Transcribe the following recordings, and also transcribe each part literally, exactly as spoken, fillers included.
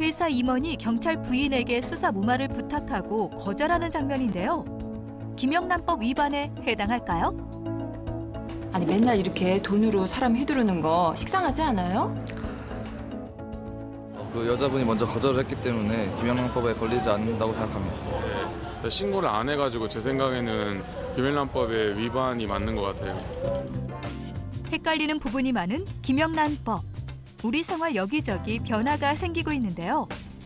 회사 임원이 경찰 부인에게 수사 무마를 부탁하고 거절하는 장면인데요. 김영란법 위반에 해당할까요? 아니 맨날 이렇게 돈으로 사람 휘두르는 거 식상하지 않아요? 그 여자분이 먼저 거절을 했기 때문에 김영란법에 걸리지 않는다고 생각합니다. 네, 신고를 안 해가지고 제 생각에는 김영란법의 위반이 맞는 것 같아요. 헷갈리는 부분이 많은 김영란법. 우리 생활 여기저기 변화가 생기고 있는데요.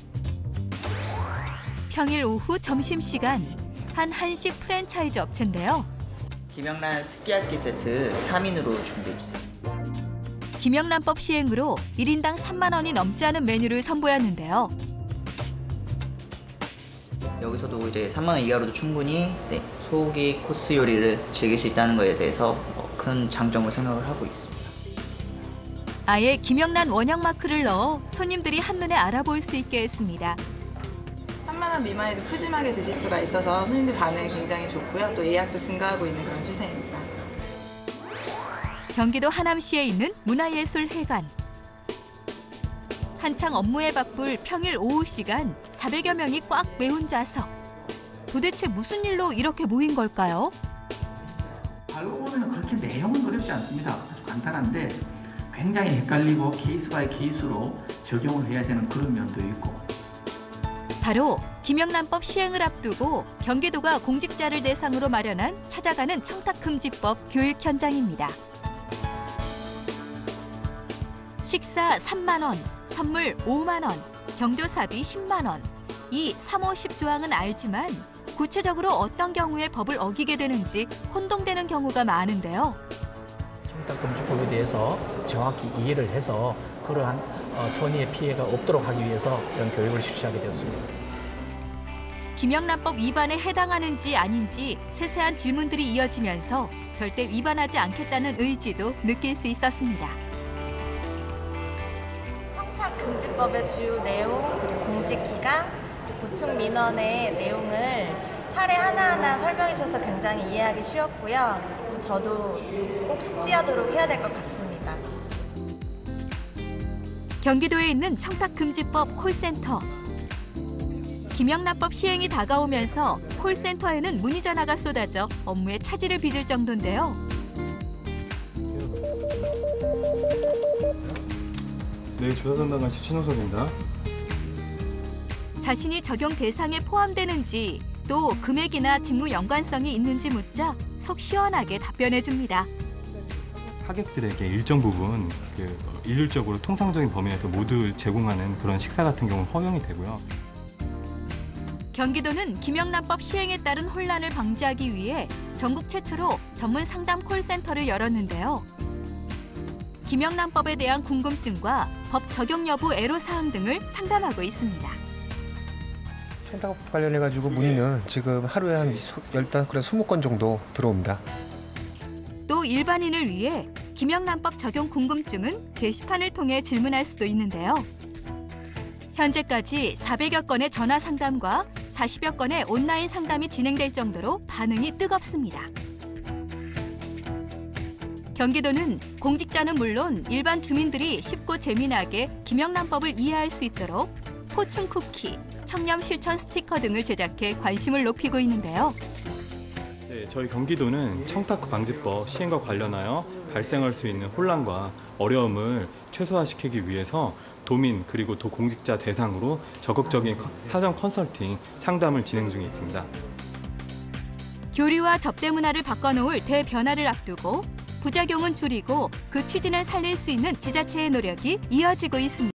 평일 오후 점심시간, 한 한식 프랜차이즈 업체인데요. 김영란 스키야키 세트 삼 인으로 준비해주세요. 김영란법 시행으로 일 인당 삼만 원이 넘지 않은 메뉴를 선보였는데요. 여기서도 이제 삼만 원 이하로도 충분히 네, 소고기 코스 요리를 즐길 수 있다는 것에 대해서 큰 장점을 생각을 하고 있습니다. 아예 김영란 원형 마크를 넣어 손님들이 한눈에 알아볼 수 있게 했습니다. 삼만 원 미만에도 푸짐하게 드실 수가 있어서 손님들 반응이 굉장히 좋고요. 또 예약도 증가하고 있는 그런 추세입니다. 경기도 하남시에 있는 문화예술회관. 한창 업무에 바쁠 평일 오후 시간 사백여 명이 꽉 메운 좌석. 도대체 무슨 일로 이렇게 모인 걸까요? 알고 보면 그렇게 내용은 어렵지 않습니다. 아주 간단한데 굉장히 헷갈리고 케이스 바이 케이스로 적용을 해야 되는 그런 면도 있고. 바로 김영란법 시행을 앞두고 경기도가 공직자를 대상으로 마련한 찾아가는 청탁금지법 교육 현장입니다. 식사 삼만 원, 선물 오만 원, 경조사비 십만 원. 이 삼오십 조항은 알지만 구체적으로 어떤 경우에 법을 어기게 되는지 혼동되는 경우가 많은데요. 청탁금지법에 대해서 정확히 이해를 해서 그러한 선의의 피해가 없도록 하기 위해서 이런 교육을 실시하게 되었습니다. 김영란법 위반에 해당하는지 아닌지 세세한 질문들이 이어지면서 절대 위반하지 않겠다는 의지도 느낄 수 있었습니다. 청탁금지법의 주요 내용, 그리고 공직기간, 그리고 고충민원의 내용을 사례 하나하나 설명해 주셔서 굉장히 이해하기 쉬웠고요. 또 저도 꼭 숙지하도록 해야 될 것 같습니다. 경기도에 있는 청탁금지법 콜센터. 김영란법 시행이 다가오면서 콜센터에는 문의 전화가 쏟아져 업무에 차질을 빚을 정도인데요. 네, 조사 담당관실 신호석입니다. 자신이 적용 대상에 포함되는지 또 금액이나 직무 연관성이 있는지 묻자 속 시원하게 답변해줍니다. 하객들에게 일정 부분 그 일률적으로 통상적인 범위 내에서 모두 제공하는 그런 식사 같은 경우는 허용이 되고요. 경기도는 김영란법 시행에 따른 혼란을 방지하기 위해 전국 최초로 전문 상담 콜센터를 열었는데요. 김영란법에 대한 궁금증과 법 적용 여부 애로사항 등을 상담하고 있습니다. 청탁법 관련해가지고 문의는 지금 하루에 한 일단 그래 이십 건 정도 들어옵니다. 또 일반인을 위해 김영란법 적용 궁금증은 게시판을 통해 질문할 수도 있는데요. 현재까지 사백여 건의 전화 상담과 사십여 건의 온라인 상담이 진행될 정도로 반응이 뜨겁습니다. 경기도는 공직자는 물론 일반 주민들이 쉽고 재미나게 김영란법을 이해할 수 있도록 포춘 쿠키, 청렴 실천 스티커 등을 제작해 관심을 높이고 있는데요. 네, 저희 경기도는 청탁방지법 시행과 관련하여 발생할 수 있는 혼란과 어려움을 최소화시키기 위해서 도민 그리고 도 공직자 대상으로 적극적인 사전 컨설팅 상담을 진행 중에 있습니다. 교류와 접대 문화를 바꿔놓을 대변화를 앞두고 부작용은 줄이고 그 취지를 살릴 수 있는 지자체의 노력이 이어지고 있습니다.